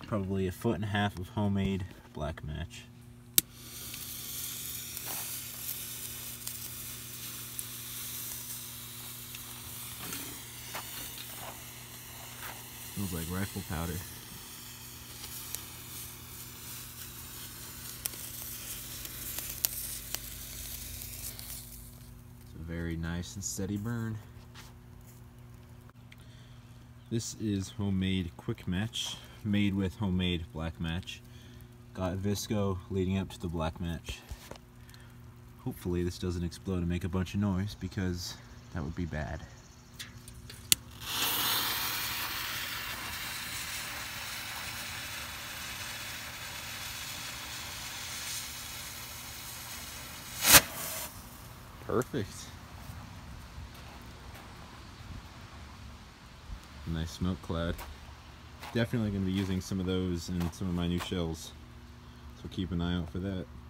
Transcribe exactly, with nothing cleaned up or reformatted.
Probably a foot and a half of homemade black match. Smells like rifle powder. It's a very nice and steady burn. This is homemade quick match, made with homemade black match. Got Visco leading up to the black match. Hopefully this doesn't explode and make a bunch of noise, because that would be bad. Perfect. Nice smoke cloud. Definitely going to be using some of those in some of my new shells, so keep an eye out for that.